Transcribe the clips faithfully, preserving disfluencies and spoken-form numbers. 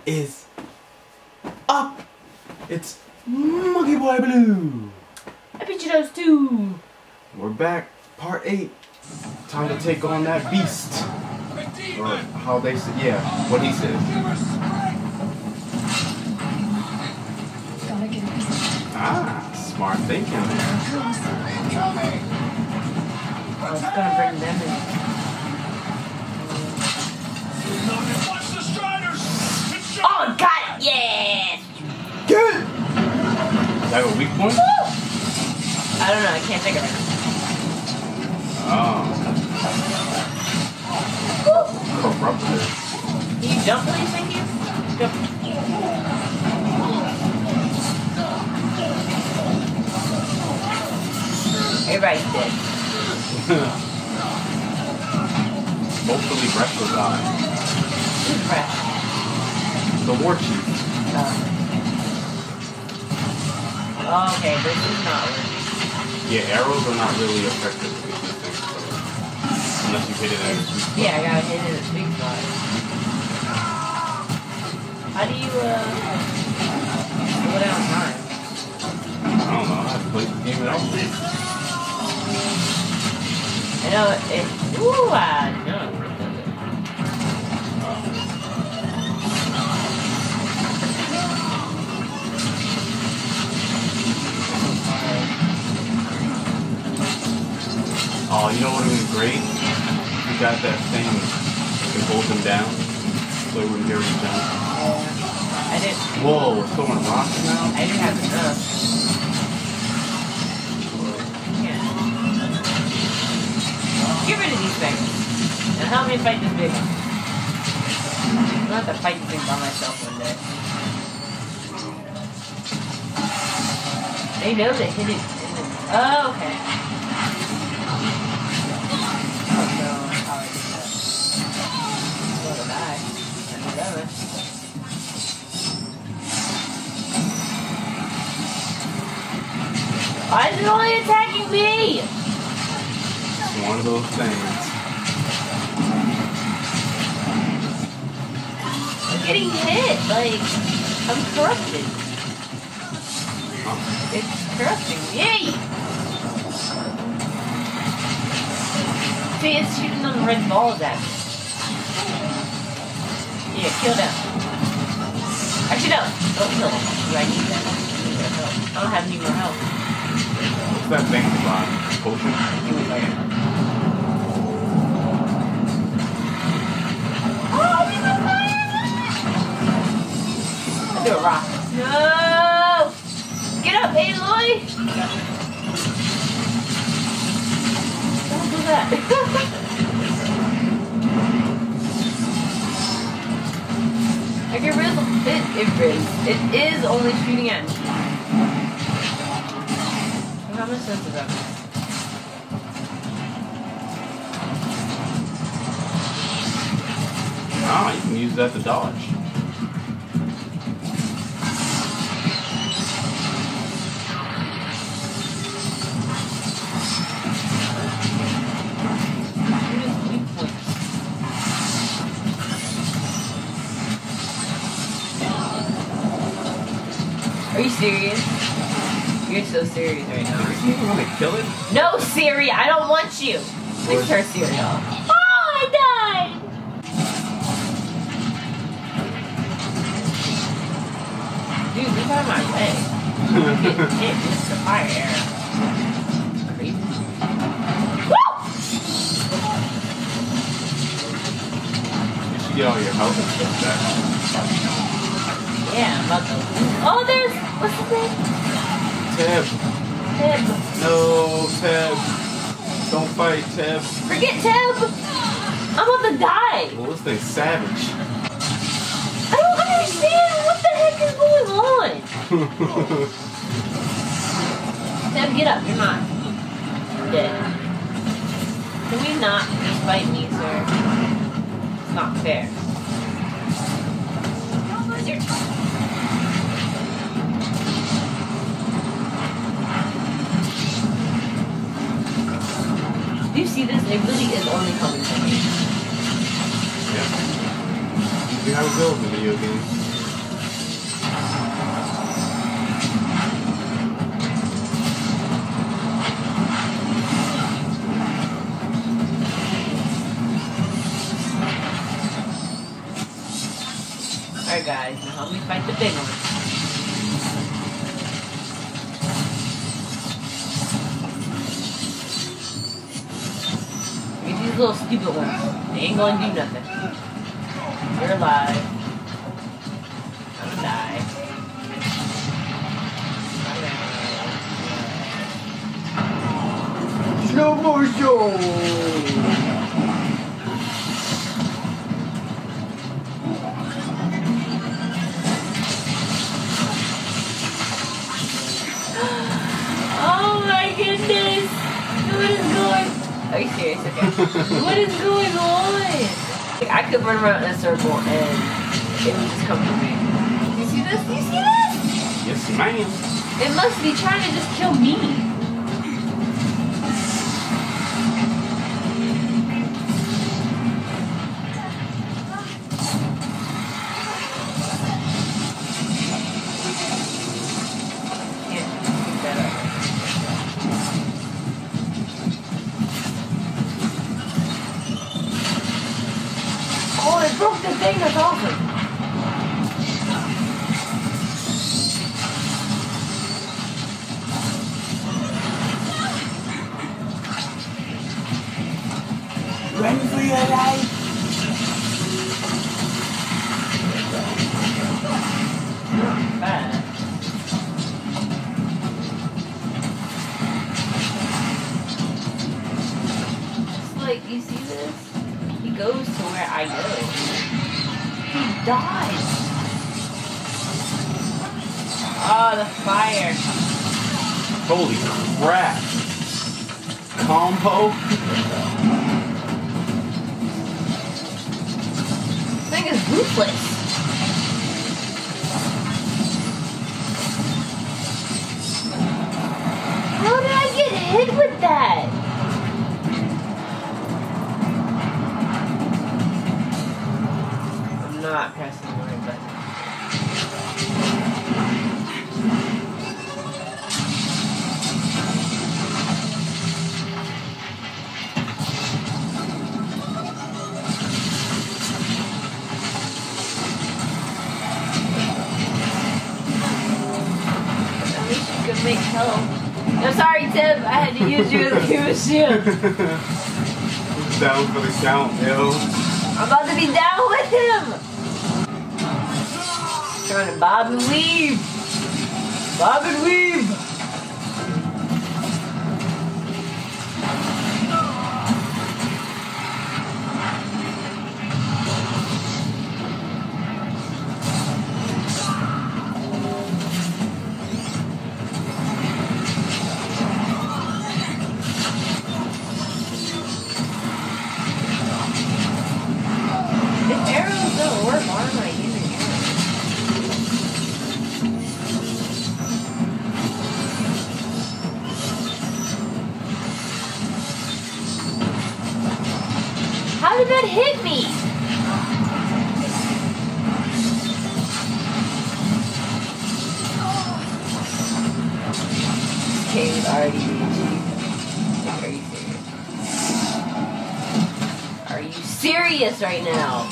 is up? It's Monkey Boy Blue. PeachyToast too. We're back, part eight. Time to take on that beast. Or how they say, yeah, what he says. Ah, smart thinking there. Oh, it's gonna bring them in. Oh, got it! Yes! Good! Is that a weak point? Woo! I don't know, I can't think of it. Oh. Woo! Corruptor. Can you jump please, thank you? Jump. Everybody's dead. Hopefully Breath will die. Who's Breath? The war chief. Oh. Oh, okay, this is not working. Yeah, arrows are not really effective with this thing, so unless you hit it in the sweet spot. Yeah, I gotta hit it in the sweet spot. How do you, uh, slow down time? I don't know, I have to play the game without this. I know it, it ooh, I know it does it. Oh, you know what would have been great? You got that thing that can hold them down, so it wouldn't get rid of them. Yeah. I didn't. Whoa, we're throwing rocks now? I didn't have enough. Yeah. Get rid of these things. And help me fight this big one. I'm gonna have to fight this thing by myself one day. They know to hit it. Oh, okay. Why is it only attacking me? It's one of those things. I'm getting hit, like, I'm corrupted. Huh. It's corrupting me. See, it's shooting those red balls at me. Yeah, kill them. Actually, no, don't kill them. I need that. I need their help. I don't have any more help. What's that thing about? Potion? Give me a second. Oh, he's on fire! I'll do a rock. No! Get up, Aloy! Don't do that. Like it really, it, it really, it is only shooting at me. How much sense is that? Ah, you can use that to dodge. Are you serious? You're so serious right now. You want to kill it? No, Siri, I don't want you. Fix her cereal. Oh, I died! Dude, look out of my way. I'm getting hit with the fire arrow. Crazy. Woo! You should get all your health and stuff back. Yeah, I'm about to. Oh, there's. What's his name? Teb. Teb. No, Teb. Don't fight, Teb. Forget Teb! I'm about to die! Well, this thing's savage. I don't understand! What the heck is going on? Teb, get up. You're not. You're dead. Can we not just fight me, sir? It's not fair. Where's your... Do you see this? It really is only coming from me. Yeah. You see how it goes in video games. fight the big one. Get these little stupid ones. They ain't gonna do nothing. You're alive. I'm gonna die. Slow motion! Oh my goodness! What is going? Are you serious? Okay. What is going on? Like, I could run around in a circle and it would just come to me. You see this? You see this? Yes, ma'am. It must be trying to just kill me. Oh, it broke the thing, that's awesome. Run for your life! Not bad. It's like, you see this? He goes to where I go. He dies. Oh, the fire. Holy crap! Combo? This thing is ruthless. How did I get hit with that? I'm not pressing the right button. Make help. I'm sorry, Tim. I had to use you as a shield. Down for the count, yo. I'm about to be down with him. Trying to bob and weave. Bob and weave. How did that hit me? Okay, it's already Are you serious? Are you serious right now?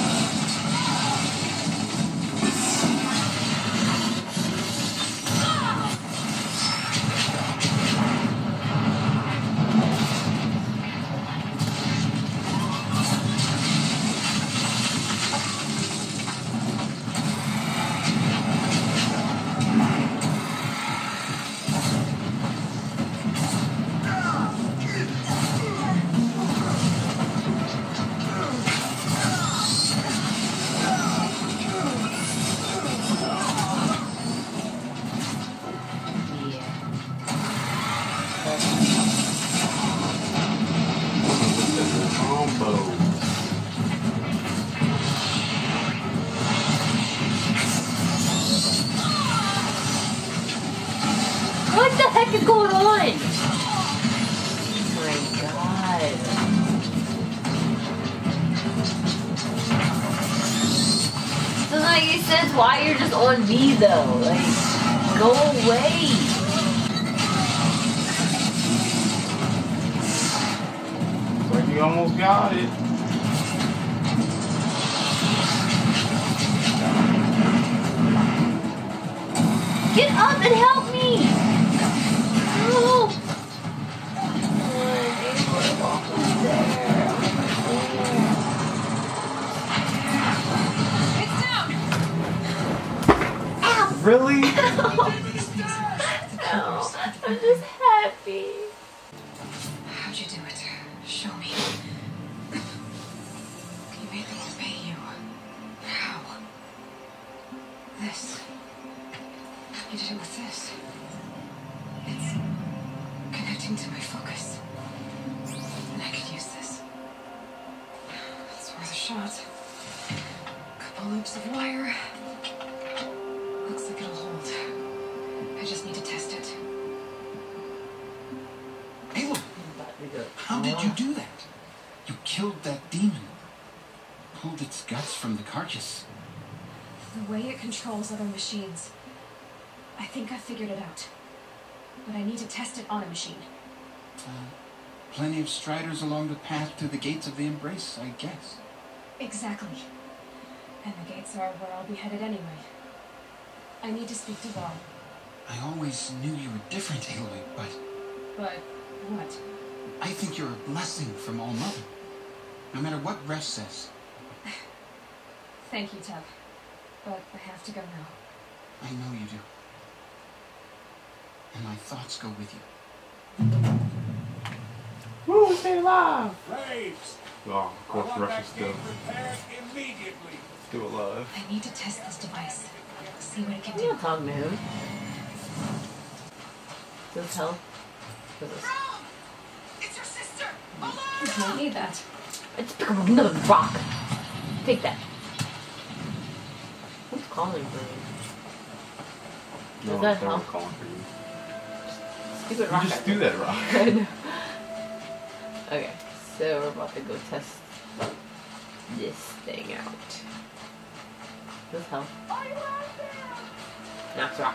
What the heck is going on? Oh my god. Doesn't make any sense why you're just on me though. Like, go away. Like you almost got it. and help me! No! It's down! Ow! Really? Ow. I'm just happy. How'd you do it? Show me. You made them obey you. How? This. You did it with this. It's connecting to my focus. And I could use this. It's worth a shot. Couple loops of wire. Looks like it'll hold. I just need to test it. Halo, how did you do that? You killed that demon. Pulled its guts from the carcass. The way it controls other machines. I think I figured it out. But I need to test it on a machine. Uh, plenty of striders along the path to the gates of the Embrace, I guess. Exactly. And the gates are where I'll be headed anyway. I need to speak to Val. I always knew you were different, Aloy, but But what? I think you're a blessing from All Mother. No matter what Resh says. Thank you, Teb. But I have to go now. I know you do. And my thoughts go with you. Woo, stay alive! Braves! Oh, of course, Rush is still, Repaired immediately. still alive. I need to test this device. See what it can I'm do. not talking to him. Does this help? Does this? It's your sister! I need that. I just pick up another rock. Take that. Who's calling for me? No, Does that they weren't help? calling for you. Stupid You rock. just I do think. that, Rock. Okay, so we're about to go test this thing out. Does this help? Knox rock.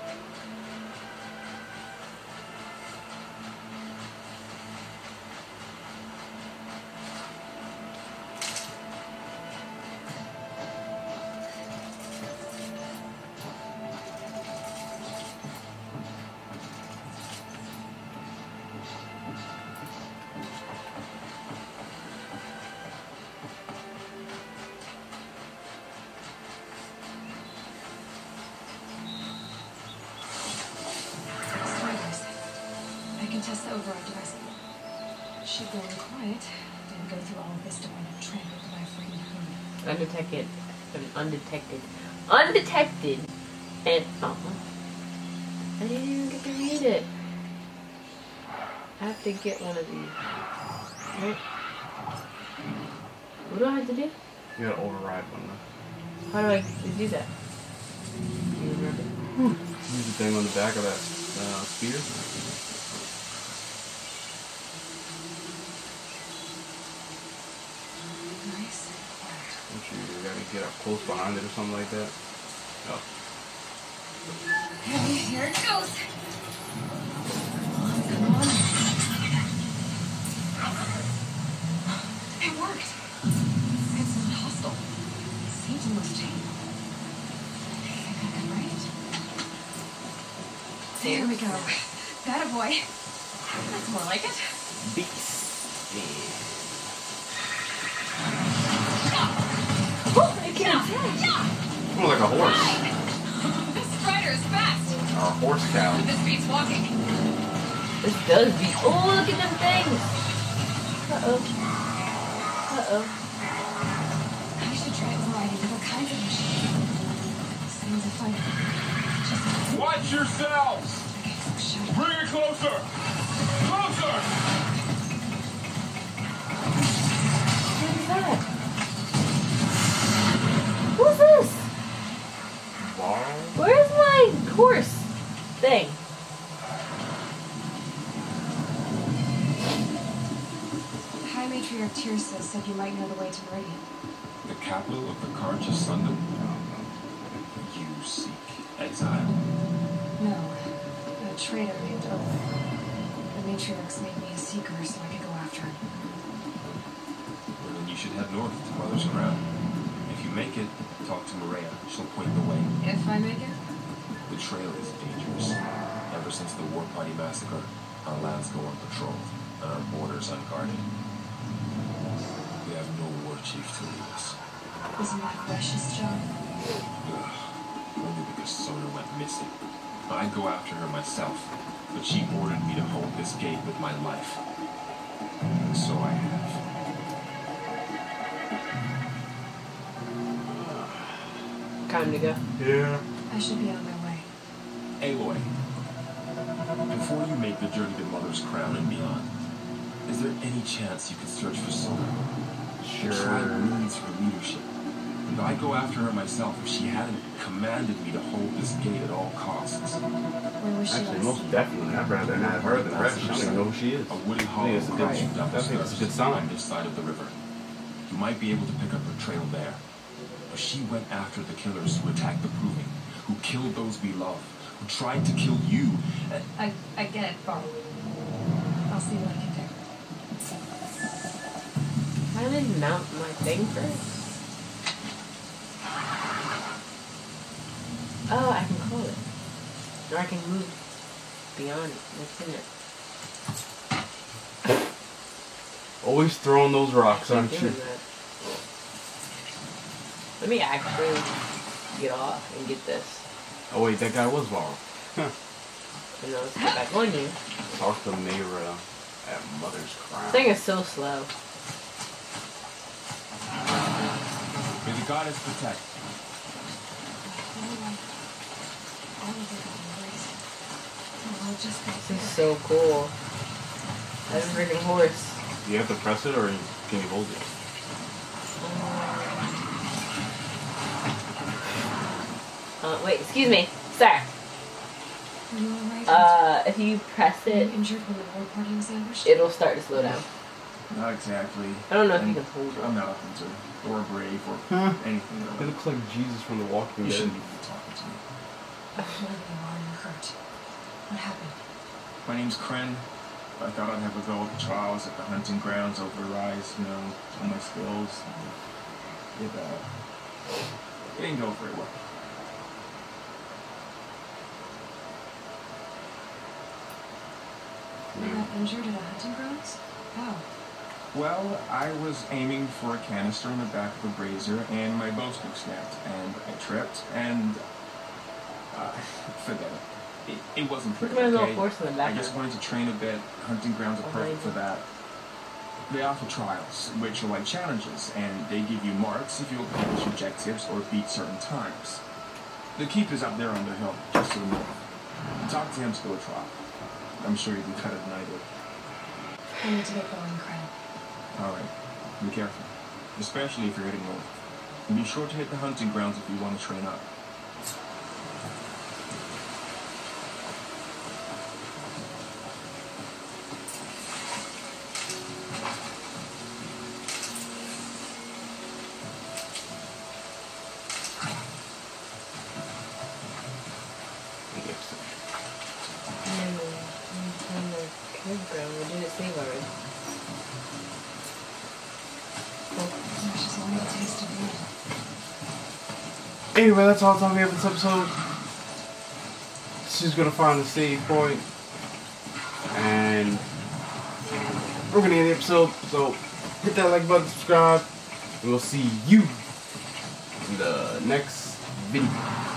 Striders. I can test the override device. She's going quiet. Didn't go through all of this to wind up trampled by a frightened human. Undetected. I mean, undetected. Undetected! And, oh. I didn't even get to read it. I have to get one of these. Right? What do I have to do? You gotta override one. How do I do that? Do you remember? Use the thing on the back of that uh, spear. Nice and quiet. Don't you gotta get up close behind it or something like that? Oh. Okay, here it goes. Come on. It worked. It's not hostile. Seems almost tame. I think I can write it. There we go. That a boy. That's more like it. Beast. Oh, I can't attack. More like a horse. This strider is fast. Or a horse cow. This beats walking. This does be. Oh, look at them things! Uh oh. Uh oh. I should try overriding other kinds of machines. Sounds a fight. Just Watch yourselves! okay, so shut up. Bring it closer! Closer! What is that? Who's this? Bar? Where's my horse thing? High Matriarch Tirsa said you might know the way to Meridian. The capital of the Carja London? You seek exile? No, a traitor named Oath. The Matriarchs made me a seeker so I could go after him. Well, then you should head north to Mother's Crown. If you make it, talk to Maria. She'll point the way. If I make it? The trail is dangerous. Ever since the War Party massacre, our lands go unpatrolled and our borders unguarded. We have no war chief to lead us. Isn't that precious, John? Ugh, only because Sona went missing. I'd go after her myself, but she ordered me to hold this gate with my life. So I have. Time to go. Yeah. I should be on my way. Aloy, before you make the journey to Mother's Crown and beyond, is there any chance you could search for Sona? The tribe needs her leadership. And I'd go after her myself if she hadn't commanded me to hold this gate at all costs. Where was she Actually, last most seen? definitely. I'd rather not her than Rex. I don't even know who she is. A woody I hollow think it's a good, runs down I the think it's a good steps sign. on this side of the river. You might be able to pick up her trail there. But she went after the killers who attacked the Proving, who killed those we love, who tried to kill you. And I, I get it, Barb. I'll see what I can do. I didn't mount my thing first. Oh, I can call it. Or I can move beyond it. What's in it? Always throwing those rocks, Keep aren't you? doing that. Let me actually get off and get this. Oh wait, that guy was Varl. And then let's get back on you. Talk to Mayra at Mother's Crown. This thing is so slow. may the goddess protect. All of it got erased. Oh, I'll just go This is so cool. That freaking horse. Do you have to press it or can you hold it? Uh, wait, excuse me. Sir. Are you alright? Uh, if you press Were you it, injured when the war party was ambushed? it'll start to slow down. Not exactly. I don't know if And you can hold it. I'm not a hunter or brave or Huh? anything It like looks like Jesus from The Walking You Dead. shouldn't be talking to me. Whoever you are, you're hurt. What happened? My name's Kren. I thought I'd have a go at the trials at the hunting grounds over Rise, you know, all my skills. It, uh, it didn't go very well. You got injured at a hunting grounds? How? Well, I was aiming for a canister in the back of a brazier, and my bowstring snapped, and I tripped, and uh, forget it. It, it wasn't Look pretty, at my little okay? horse in the I background. just wanted to train a bit. Hunting grounds are perfect for Behind that. They offer trials, which are like challenges, and they give you marks if you accomplish objectives or beat certain times. The keep is up there on the hill, just to the north. Talk to him to go a trial. I'm sure you can cut it than I did. I need to get going, Kren. Alright, be careful. Especially if you're heading north. And be sure to hit the hunting grounds if you want to train up. And then on the campground, we did it save already. Gosh, it's only a taste of blood. Anyway, that's all the time we have in this episode. She's gonna find the save point. And we're gonna end the episode. So hit that like button, subscribe. And we'll see you in the next video.